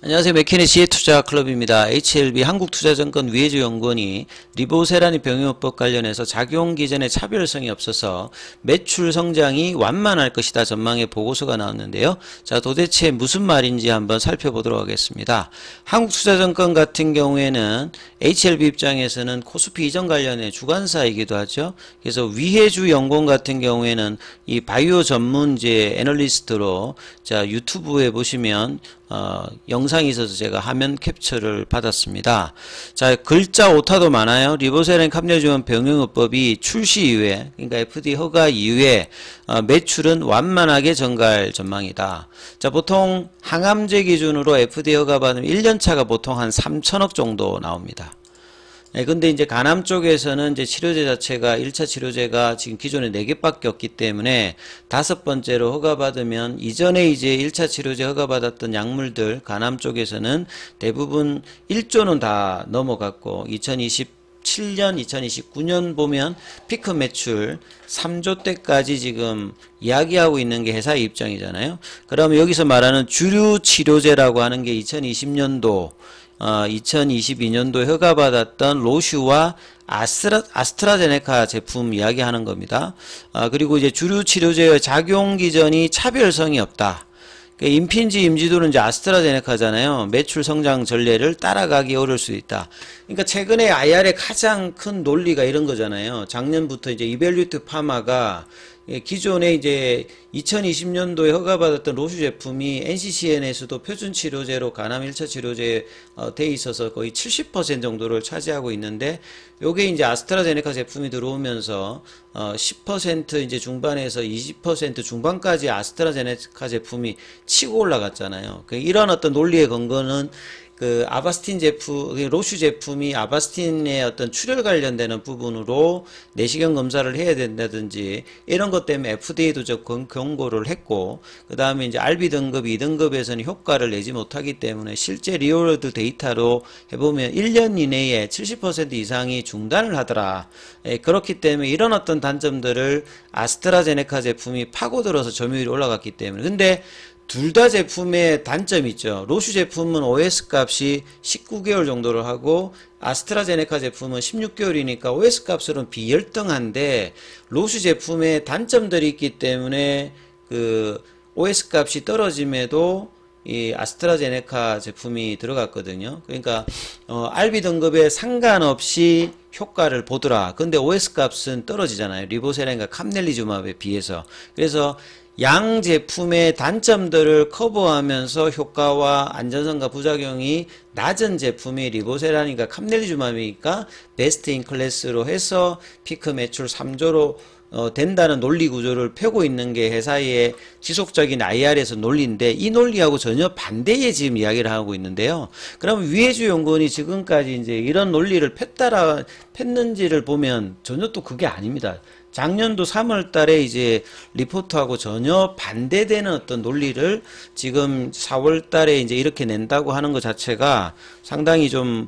안녕하세요. 맥케니지의 투자클럽입니다. HLB 한국투자증권 위혜주연구원이 리보세라니 병용요법 관련해서 작용 기전에 차별성이 없어서 매출 성장이 완만할 것이다 전망의 보고서가 나왔는데요. 자, 도대체 무슨 말인지 한번 살펴보도록 하겠습니다. 한국투자증권 같은 경우에는 HLB 입장에서는 코스피 이전 관련의 주관사이기도 하죠. 그래서 위혜주연구원 같은 경우에는 이 바이오 전문 애널리스트로 자 유튜브에 보시면 영상이 있어서 제가 화면 캡처를 받았습니다. 자, 글자 오타도 많아요. 리보세라닌 갑내주원 병용요법이 출시 이후에, 그러니까 FDA 허가 이후에 매출은 완만하게 증가할 전망이다. 자, 보통 항암제 기준으로 FDA 허가 받으면 1년차가 보통 한 3천억 정도 나옵니다. 네, 근데 이제 간암 쪽에서는 이제 치료제 자체가 1차 치료제가 지금 기존에 4개밖에 없기 때문에 5번째로 허가받으면 이전에 이제 1차 치료제 허가받았던 약물들 간암 쪽에서는 대부분 1조는 다 넘어갔고 2027년, 2029년 보면 피크 매출 3조 대까지 지금 이야기하고 있는 게 회사의 입장이잖아요. 그러면 여기서 말하는 주류 치료제라고 하는 게 2020년도 2022년도에 허가받았던 로슈와 아스트라제네카 제품 이야기하는 겁니다. 그리고 이제 주류 치료제의 작용 기전이 차별성이 없다. 임핀지 임지도는 이제 아스트라제네카잖아요. 매출 성장 전례를 따라가기 어려울 수 있다. 그러니까 최근에 IR의 가장 큰 논리가 이런 거잖아요. 작년부터 이제 이벨류트 파마가 기존에 이제 2020년도에 허가받았던 로슈 제품이 NCCN에서도 표준 치료제로 간암 1차 치료제에 돼 있어서 거의 70% 정도를 차지하고 있는데 요게 이제 아스트라제네카 제품이 들어오면서 10% 이제 중반에서 20% 중반까지 아스트라제네카 제품이 치고 올라갔잖아요. 이런 어떤 논리의 근거는 그 아바스틴 제품, 로슈 제품이 아바스틴의 어떤 출혈 관련되는 부분으로 내시경 검사를 해야 된다든지 이런 것 때문에 FDA도 경고를 했고, 그 다음에 이제 RB 등급, 2등급에서는 효과를 내지 못하기 때문에 실제 리얼월드 데이터로 해보면 1년 이내에 70% 이상이 중단을 하더라. 그렇기 때문에 이런 어떤 단점들을 아스트라제네카 제품이 파고들어서 점유율이 올라갔기 때문에. 근데 둘 다 제품의 단점이 있죠. 로슈 제품은 OS 값이 19개월 정도를 하고 아스트라제네카 제품은 16개월이니까 OS 값으로는 비열등한데 로슈 제품의 단점들이 있기 때문에 그 OS 값이 떨어짐에도 이 아스트라제네카 제품이 들어갔거든요. 그러니까 RB 등급에 상관없이 효과를 보더라. 근데 OS 값은 떨어지잖아요. 리보세라인과 캄넬리주맙에 비해서. 그래서 양 제품의 단점들을 커버하면서 효과와 안전성과 부작용이 낮은 제품이 리보세라니까 캄넬리주맙이니까 베스트 인 클래스로 해서 피크 매출 3조로 된다는 논리 구조를 펴고 있는 게 회사의 지속적인 IR에서 논리인데 이 논리하고 전혀 반대의 지금 이야기를 하고 있는데요. 그러면 위혜주 연구원이 지금까지 이제 이런 논리를 폈는지를 보면 전혀 또 그게 아닙니다. 작년도 3월 달에 이제 리포트하고 전혀 반대되는 어떤 논리를 지금 4월 달에 이제 이렇게 낸다고 하는 것 자체가 상당히 좀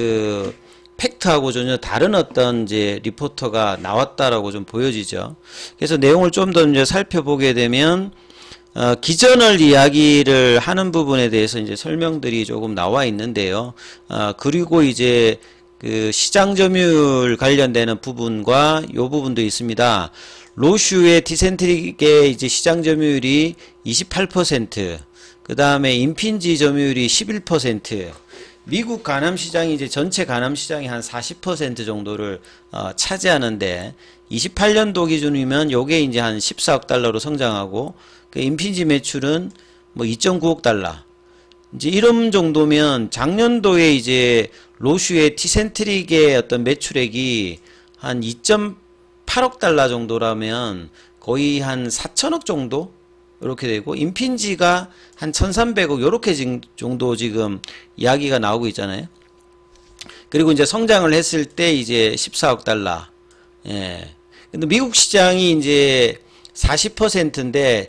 팩트하고 전혀 다른 어떤 이제 리포터가 나왔다라고 좀 보여지죠. 그래서 내용을 좀 더 이제 살펴보게 되면 기전을 이야기를 하는 부분에 대해서 이제 설명들이 조금 나와 있는데요. 그리고 이제 그 시장 점유율 관련되는 부분과 요 부분도 있습니다. 로슈의 디센트릭의 이제 시장 점유율이 28%, 그 다음에 임핀지 점유율이 11%, 미국 간암 시장이 이제 전체 간암 시장이 한 40% 정도를 차지하는데 28년도 기준이면 요게 이제 한 14억 달러로 성장하고 그 임핀지 매출은 뭐 2.9억 달러. 이제 이런 정도면 작년도에 이제 로슈의 티센트릭의 어떤 매출액이 한 2.8억 달러 정도라면 거의 한 4천억 정도 이렇게 되고 임핀지가 한 1300억 요렇게 정도 지금 이야기가 나오고 있잖아요. 그리고 이제 성장을 했을 때 이제 14억 달러. 예. 근데 미국 시장이 이제 40%인데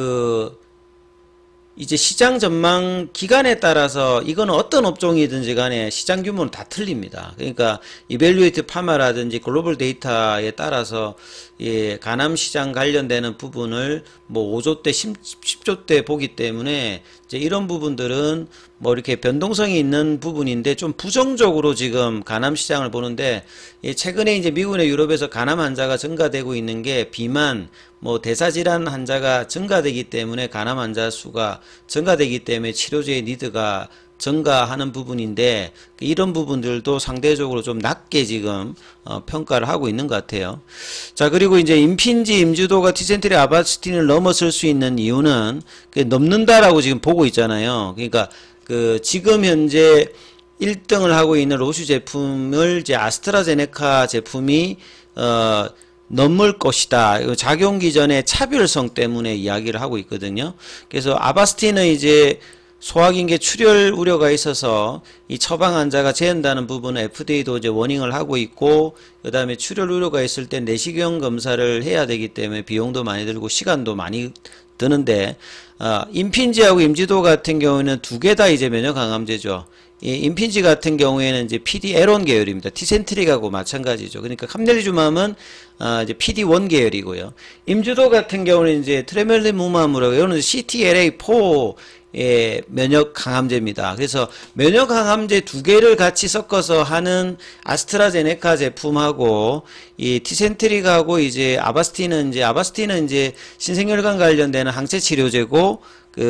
이제 시장 전망 기간에 따라서 이거는 어떤 업종이든지 간에 시장 규모는 다 틀립니다. 그러니까 이벨루에이트 파마라든지 글로벌 데이터에 따라서 간암 시장 관련되는 부분을 뭐 5조 대 10조 대 보기 때문에 이제 이런 부분들은 뭐 이렇게 변동성이 있는 부분인데 좀 부정적으로 지금 간암 시장을 보는데, 최근에 이제 미국이나 유럽에서 간암 환자가 증가되고 있는 게 비만, 뭐 대사질환 환자가 증가되기 때문에 간암 환자 수가 증가되기 때문에 치료제의 니드가 증가하는 부분인데, 이런 부분들도 상대적으로 좀 낮게 지금 평가를 하고 있는 것 같아요. 자, 그리고 이제 임핀지, 임주도가 티센트리, 아바스틴을 넘어설 수 있는 이유는 넘는다라고 지금 보고 있잖아요. 그러니까 지금 현재 1등을 하고 있는 로슈 제품을 이제 아스트라제네카 제품이 넘을 것이다. 작용 기전의 차별성 때문에 이야기를 하고 있거든요. 그래서 아바스틴은 이제 소화기계 출혈 우려가 있어서 이 처방 환자가 제한다는 부분은 FDA도 이제 워닝을 하고 있고, 그 다음에 출혈 우려가 있을 때 내시경 검사를 해야 되기 때문에 비용도 많이 들고 시간도 많이 드는데, 임핀지하고 임지도 같은 경우에는 두 개 다 이제 면역 항암제죠. 이 임핀지 같은 경우에는 이제 PD-L1 계열입니다. 티센트릭하고 마찬가지죠. 그러니까 캄넬리주맘은 이제 PD-1 계열이고요. 임주도 같은 경우는 이제 트레멜리무맘으로, 이거는 CTLA4 예, 면역 강함제입니다. 그래서 면역 강함제 두 개를 같이 섞어서 하는 아스트라제네카 제품하고 이 티센트릭하고 이제 아바스틴은 이제 신생혈관 관련되는 항체 치료제고,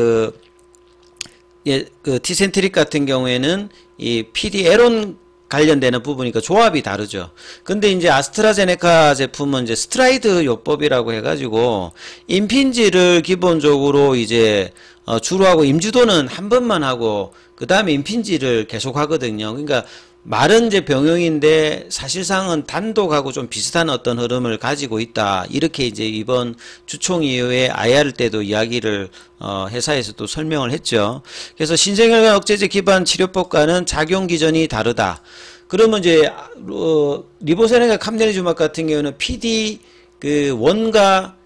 티센트릭 같은 경우에는 이 PD-L1 관련되는 부분이니까 조합이 다르죠. 근데 이제 아스트라제네카 제품은 이제 스트라이드 요법이라고 해가지고 임핀지를 기본적으로 이제 주로 하고, 임주도는 한 번만 하고 그 다음에 임핀지를 계속 하거든요. 그러니까 말은 이제 병용인데 사실상은 단독하고 좀 비슷한 어떤 흐름을 가지고 있다. 이렇게 이제 이번 주총 이후에 IR 때도 이야기를 회사에서 또 설명을 했죠. 그래서 신생혈관 억제제 기반 치료법과는 작용 기전이 다르다. 그러면 이제 리보세라과 캄넬리주막 같은 경우는 PD-1과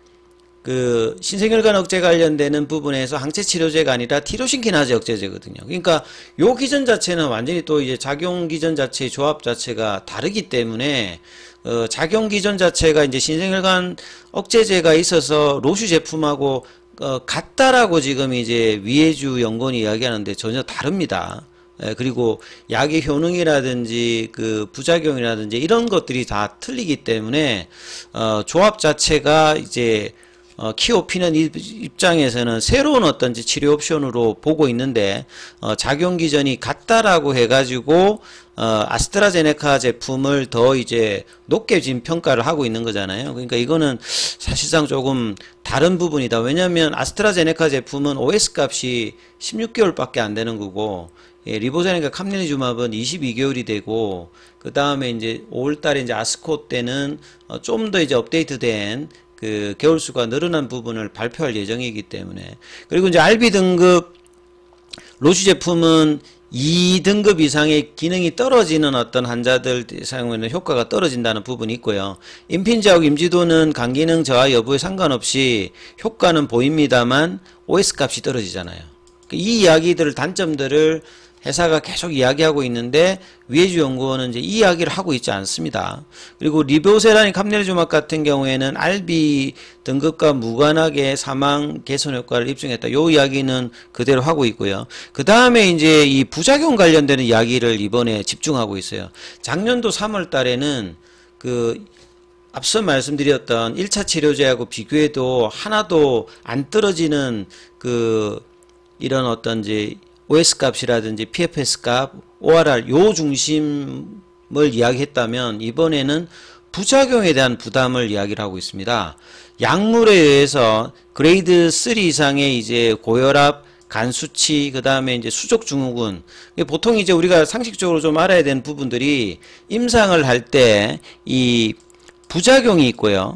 신생혈관 억제 관련되는 부분에서 항체 치료제가 아니라 티로신키나제 억제제거든요. 그러니까 요 기전 자체는 완전히 또 이제 작용 기전 자체의 조합 자체가 다르기 때문에 작용 기전 자체가 이제 신생혈관 억제제가 있어서 로슈 제품하고 같다라고 지금 이제 위해주 연구원이 이야기하는데 전혀 다릅니다. 그리고 약의 효능이라든지 부작용이라든지 이런 것들이 다 틀리기 때문에 조합 자체가 이제 키오피는 입장에서는 새로운 어떤 치료 옵션으로 보고 있는데, 작용 기전이 같다라고 해가지고 아스트라제네카 제품을 더 이제 높게 지금 평가를 하고 있는 거잖아요. 그러니까 이거는 사실상 조금 다른 부분이다. 왜냐하면 아스트라제네카 제품은 OS 값이 16개월밖에 안 되는 거고, 리보세라과 캄넬리주맙은 22개월이 되고, 그 다음에 이제 5월달에 이제 아스코 때는 좀 더 이제 업데이트된 개월수가 늘어난 부분을 발표할 예정이기 때문에. 그리고 이제 RB 등급 로슈 제품은 2등급 이상의 기능이 떨어지는 어떤 환자들 사용에는 효과가 떨어진다는 부분이 있고요. 임핀지하고 임지도는 간기능 저하 여부에 상관없이 효과는 보입니다만 OS 값이 떨어지잖아요. 이 이야기들을, 단점들을 회사가 계속 이야기하고 있는데 위해주 연구원은 이제 이 이야기를 하고 있지 않습니다. 그리고 리보세라니 캄넬리주막 같은 경우에는 RB 등급과 무관하게 사망 개선 효과를 입증했다. 이 이야기는 그대로 하고 있고요. 그 다음에 이제 이 부작용 관련되는 이야기를 이번에 집중하고 있어요. 작년도 3월 달에는 앞서 말씀드렸던 1차 치료제하고 비교해도 하나도 안 떨어지는 이런 어떤 이제 OS 값이라든지 PFS 값, ORR 요 중심을 이야기했다면 이번에는 부작용에 대한 부담을 이야기를 하고 있습니다. 약물에 의해서 그레이드 3 이상의 이제 고혈압, 간 수치, 그 다음에 이제 수족 증후군. 보통 이제 우리가 상식적으로 좀 알아야 되는 부분들이 임상을 할 때 이 부작용이 있고요.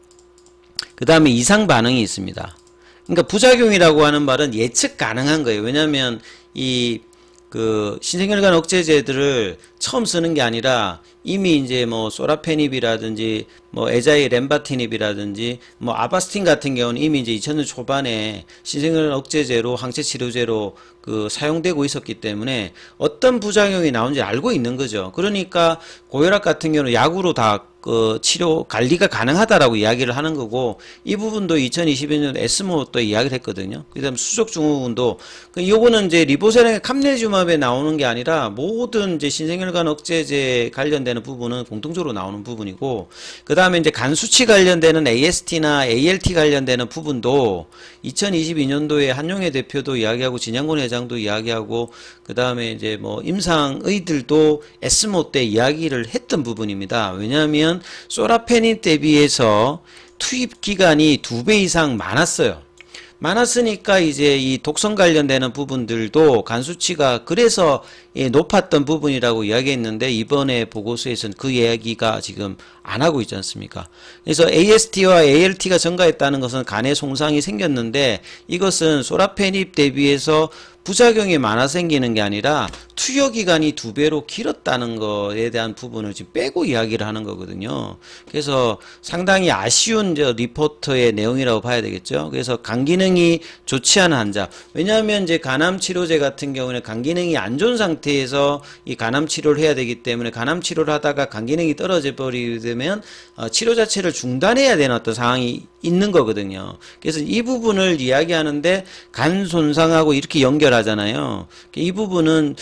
그 다음에 이상 반응이 있습니다. 그러니까 부작용이라고 하는 말은 예측 가능한 거예요. 왜냐하면 이 신생혈관 억제제들을 처음 쓰는 게 아니라 이미 이제 뭐 소라페닙이라든지 뭐 에자이 렘바티닙이라든지 뭐 아바스틴 같은 경우는 이미 이제 2000년 초반에 신생혈관 억제제로 항체 치료제로 그 사용되고 있었기 때문에 어떤 부작용이 나오는지 알고 있는 거죠. 그러니까 고혈압 같은 경우는 약으로 다 그 치료 관리가 가능하다라고 이야기를 하는 거고, 이 부분도 2022년 에스모 또 이야기를 했거든요. 그다음 수족 증후군도 요거는 이제 리보세라의 캄네지움압에 나오는 게 아니라 모든 이제 신생혈관 억제제 관련되는 부분은 공통적으로 나오는 부분이고, 그다음에 이제 간 수치 관련되는 AST나 ALT 관련되는 부분도 2022년도에 한용회 대표도 이야기하고 진양곤 회장도 이야기하고 그다음에 이제 뭐 임상의들도 에스모 때 이야기를 했던 부분입니다. 왜냐하면 소라페닌 대비해서 투입 기간이 2배 이상 많았어요. 많았으니까 이제 이 독성 관련되는 부분들도 간 수치가 그래서 높았던 부분이라고 이야기했는데, 이번에 보고서에서는 그 이야기가 지금 안 하고 있지 않습니까? 그래서 AST와 ALT가 증가했다는 것은 간에 손상이 생겼는데, 이것은 소라페닙 대비해서 부작용이 많아 생기는 게 아니라 투여 기간이 2배로 길었다는 거에 대한 부분을 지금 빼고 이야기를 하는 거거든요. 그래서 상당히 아쉬운 리포트의 내용이라고 봐야 되겠죠. 그래서 간 기능이 좋지 않은 환자, 왜냐하면 이제 간암 치료제 같은 경우는 간 기능이 안 좋은 상태에서 이 간암 치료를 해야 되기 때문에, 간암 치료를 하다가 간 기능이 떨어져 버리게 되면 치료 자체를 중단해야 되는 어떤 상황이 있는 거거든요. 그래서 이 부분을 이야기하는데 간 손상하고 이렇게 연결하잖아요. 이 부분은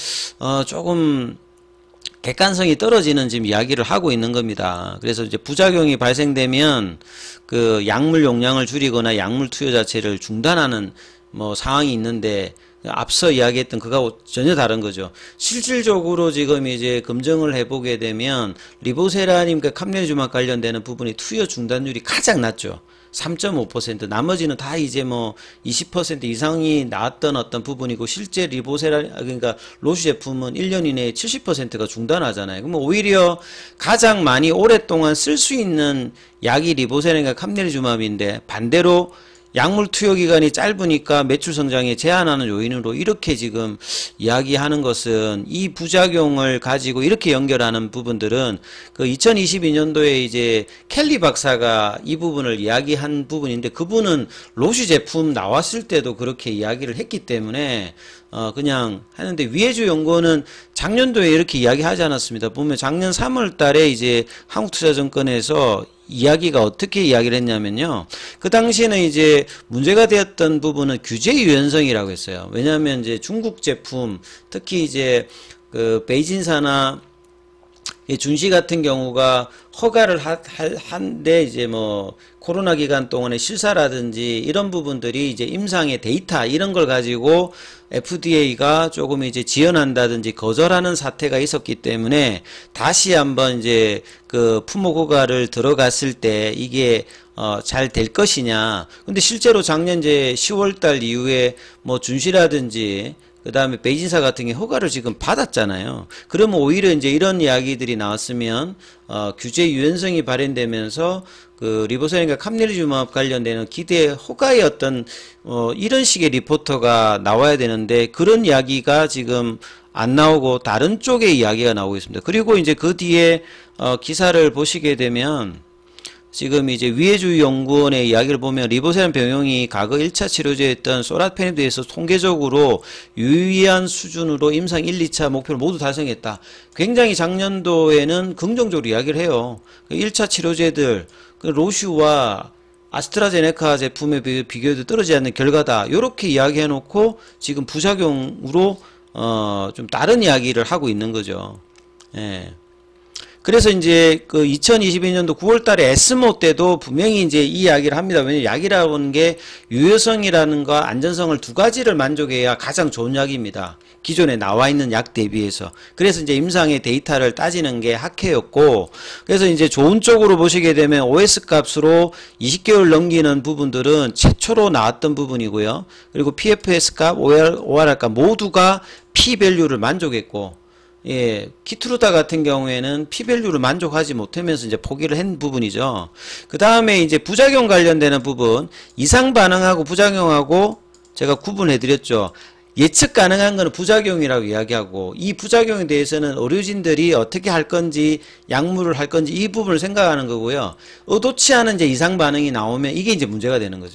조금 객관성이 떨어지는 지금 이야기를 하고 있는 겁니다. 그래서 이제 부작용이 발생되면 그 약물 용량을 줄이거나 약물 투여 자체를 중단하는 뭐 상황이 있는데, 앞서 이야기했던 그거하고 전혀 다른 거죠. 실질적으로 지금 이제 검증을 해보게 되면 리보세라님과 캄네지움압 관련되는 부분이 투여 중단율이 가장 낮죠. 3.5%, 나머지는 다 이제 뭐 20% 이상이 나왔던 어떤 부분이고, 실제 그러니까 로슈 제품은 1년 이내에 70%가 중단하잖아요. 그럼 오히려 가장 많이 오랫동안 쓸 수 있는 약이 리보세라니까 캄네지움압인데, 반대로 약물 투여 기간이 짧으니까 매출 성장에 제한하는 요인으로 이렇게 지금 이야기하는 것은, 이 부작용을 가지고 이렇게 연결하는 부분들은 그 2022년도에 이제 켈리 박사가 이 부분을 이야기한 부분인데, 그분은 로슈 제품 나왔을 때도 그렇게 이야기를 했기 때문에 그냥 하는데, 위혜주 연구원은 작년도에 이렇게 이야기하지 않았습니다. 보면 작년 3월 달에 이제 한국투자증권에서 이야기가 어떻게 이야기를 했냐면요. 그 당시에는 이제 문제가 되었던 부분은 규제 유연성이라고 했어요. 왜냐하면 이제 중국 제품, 특히 이제 그 베이진사나 준시 같은 경우가 허가를 한데, 이제 뭐 코로나 기간 동안의 실사라든지 이런 부분들이 이제 임상의 데이터 이런 걸 가지고 FDA가 조금 이제 지연한다든지 거절하는 사태가 있었기 때문에, 다시 한번 이제 그 품목 허가를 들어갔을 때 이게 잘 될 것이냐. 근데 실제로 작년 이제 10월달 이후에 뭐 준시라든지 그 다음에 베이진사 같은 게 허가를 지금 받았잖아요. 그러면 오히려 이제 이런 이야기들이 나왔으면 규제 유연성이 발현되면서 그 리보세라닌과 캄네지움압 관련되는 기대 허가의 어떤 이런 식의 리포터가 나와야 되는데, 그런 이야기가 지금 안 나오고 다른 쪽의 이야기가 나오고 있습니다. 그리고 이제 그 뒤에 기사를 보시게 되면, 지금 이제 위혜주 연구원의 이야기를 보면 리보세라닌 병용이 과거 1차 치료제였던 소라페닙에 대해서 통계적으로 유의한 수준으로 임상 1, 2차 목표를 모두 달성했다. 굉장히 작년도에는 긍정적으로 이야기를 해요. 1차 치료제들, 로슈와 아스트라제네카 제품에 비교해도 떨어지지 않는 결과다. 이렇게 이야기해 놓고 지금 부작용으로 좀 다른 이야기를 하고 있는 거죠. 예. 그래서 이제 그 2022년도 9월 달에 에스모 때도 분명히 이제 이 이야기를 합니다. 왜냐면 약이라고 하는 게 유효성이라는 거, 안전성을 두 가지를 만족해야 가장 좋은 약입니다. 기존에 나와 있는 약 대비해서. 그래서 이제 임상의 데이터를 따지는 게 학회였고, 그래서 이제 좋은 쪽으로 보시게 되면 OS 값으로 20개월 넘기는 부분들은 최초로 나왔던 부분이고요. 그리고 PFS 값, ORR 값 모두가 P-밸류를 만족했고, 예, 키트루다 같은 경우에는 P-밸류를 만족하지 못하면서 이제 포기를 한 부분이죠. 그 다음에 이제 부작용 관련되는 부분, 이상 반응하고 부작용하고 제가 구분해 드렸죠. 예측 가능한 것은 부작용이라고 이야기하고, 이 부작용에 대해서는 의료진들이 어떻게 할 건지, 약물을 할 건지 이 부분을 생각하는 거고요. 의도치 않은 이제 이상 반응이 나오면 이게 이제 문제가 되는 거죠.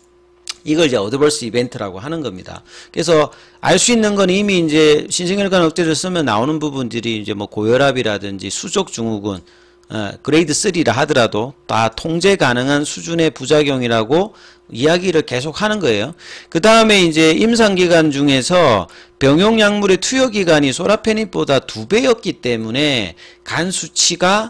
이걸 이제 어드버스 이벤트라고 하는 겁니다. 그래서 알 수 있는 건 이미 이제 신생혈관 억제를 쓰면 나오는 부분들이 이제 뭐 고혈압이라든지 수족 증후군, 그레이드 3라 하더라도 다 통제 가능한 수준의 부작용이라고 이야기를 계속 하는 거예요. 그 다음에 이제 임상기간 중에서 병용 약물의 투여기간이 소라페닙보다 2배였기 때문에 간 수치가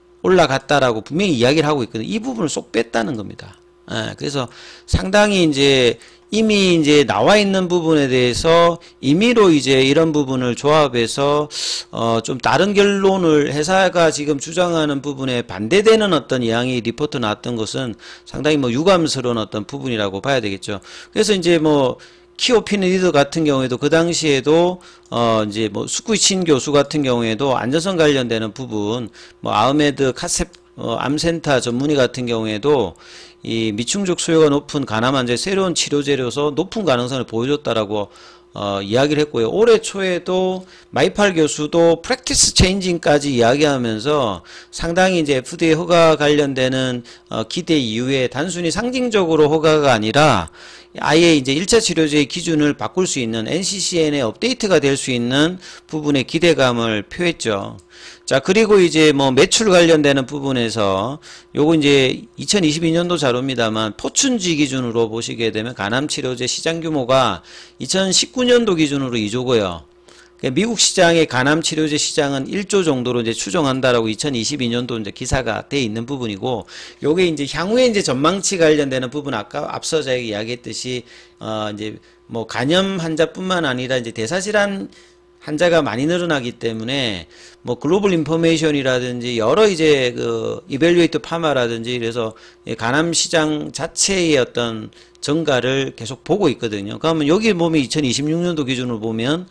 올라갔다라고 분명히 이야기를 하고 있거든요. 이 부분을 쏙 뺐다는 겁니다. 그래서 상당히 이제 이미 이제 나와 있는 부분에 대해서 임의로 이제 이런 부분을 조합해서 좀 다른 결론을 회사가 지금 주장하는 부분에 반대되는 어떤 이양이 리포트 나왔던 것은 상당히 뭐 유감스러운 어떤 부분이라고 봐야 되겠죠. 그래서 이제 뭐 키오피니드 같은 경우에도 그 당시에도 이제 뭐 수쿠이친 교수 같은 경우에도 안전성 관련되는 부분, 뭐 아흐메드 카셉 암센터 전문의 같은 경우에도 이 미충족 수요가 높은 간암 환자의 새로운 치료제로서 높은 가능성을 보여줬다라고 이야기를 했고요. 올해 초에도 마이팔 교수도 프랙티스 체인징까지 이야기하면서 상당히 이제 FDA 허가 관련되는 기대 이후에 단순히 상징적으로 허가가 아니라 아예 이제 1차 치료제의 기준을 바꿀 수 있는 NCCN의 업데이트가 될 수 있는 부분에 기대감을 표했죠. 자, 그리고 이제 뭐 매출 관련되는 부분에서 요거 이제 2022년도 자료입니다만 포춘지 기준으로 보시게 되면 간암치료제 시장 규모가 2019년도 기준으로 2조고요. 미국 시장의 간암치료제 시장은 1조 정도로 이제 추정한다라고 2022년도 이제 기사가 돼 있는 부분이고, 요게 이제 향후에 이제 전망치 관련되는 부분 아까 앞서 제가 이야기했듯이 이제 뭐 간염 환자뿐만 아니라 이제 대사질환 환자가 많이 늘어나기 때문에 뭐 글로벌 인포메이션이라든지 여러 이제 그 이벨리웨이트 파마라든지 그래서 간암 시장 자체의 어떤 증가를 계속 보고 있거든요. 그러면 여기 보면 2026년도 기준으로 보면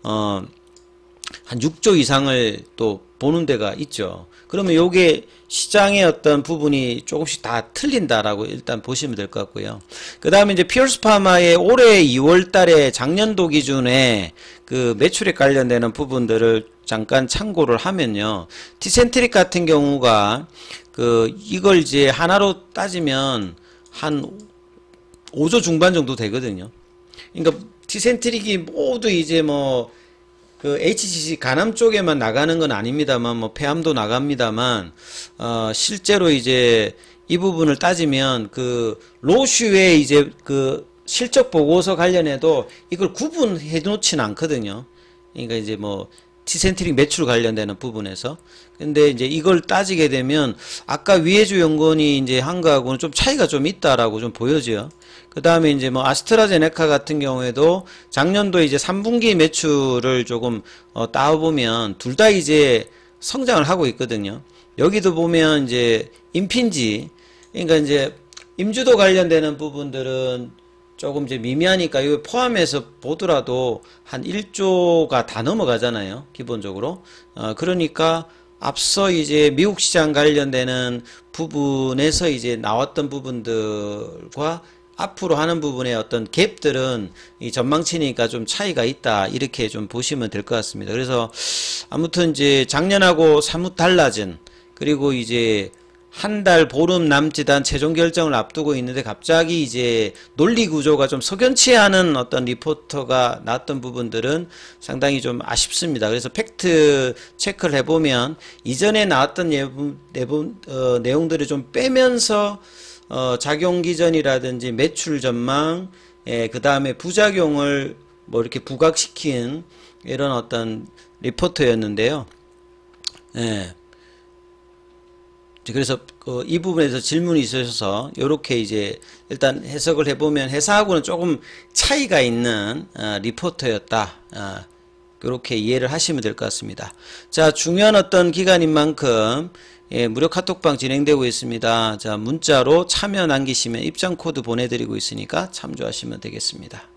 한 6조 이상을 또 보는 데가 있죠. 그러면 요게 시장의 어떤 부분이 조금씩 다 틀린다라고 일단 보시면 될 것 같고요. 그 다음에 이제 피어스 파마의 올해 2월 달에 작년도 기준에 그 매출액 관련되는 부분들을 잠깐 참고를 하면요. 티센트릭 같은 경우가 그 이걸 이제 하나로 따지면 한 5조 중반 정도 되거든요. 그러니까 티센트릭이 모두 이제 뭐 그 HCC 간암 쪽에만 나가는 건 아닙니다만 뭐 폐암도 나갑니다만 실제로 이제 이 부분을 따지면 그 로슈의 이제 그 실적 보고서 관련해도 이걸 구분해 놓지는 않거든요. 그러니까 이제 뭐 티센트릭 매출 관련되는 부분에서. 근데 이제 이걸 따지게 되면 아까 위해주 연구원이 이제 한 거하고는 좀 차이가 좀 있다라고 좀 보여져요. 그 다음에 이제 뭐 아스트라제네카 같은 경우에도 작년도 이제 3분기 매출을 조금 따보면 둘 다 이제 성장을 하고 있거든요. 여기도 보면 이제 임핀지, 그러니까 이제 임주도 관련되는 부분들은 조금 이제 미미하니까 이거 포함해서 보더라도 한 1조가 다 넘어가잖아요. 기본적으로. 그러니까 앞서 이제 미국 시장 관련되는 부분에서 이제 나왔던 부분들과 앞으로 하는 부분의 어떤 갭들은 이 전망치니까 좀 차이가 있다, 이렇게 좀 보시면 될 것 같습니다. 그래서 아무튼 이제 작년하고 사뭇 달라진, 그리고 이제 한 달 보름 남짓한 최종 결정을 앞두고 있는데 갑자기 이제 논리 구조가 좀 석연치 않은 어떤 리포터가 나왔던 부분들은 상당히 좀 아쉽습니다. 그래서 팩트 체크를 해보면 이전에 나왔던 내용들을 좀 빼면서 작용 기전이라든지 매출 전망, 그 다음에 부작용을 뭐 이렇게 부각시킨 이런 어떤 리포터였는데요. 예. 그래서 이 부분에서 질문이 있으셔서 이렇게 이제 일단 해석을 해보면 회사하고는 조금 차이가 있는 리포터였다, 이렇게 이해를 하시면 될 것 같습니다. 자, 중요한 어떤 기간인 만큼 무료 카톡방 진행되고 있습니다. 자, 문자로 참여 남기시면 입장 코드 보내드리고 있으니까 참조하시면 되겠습니다.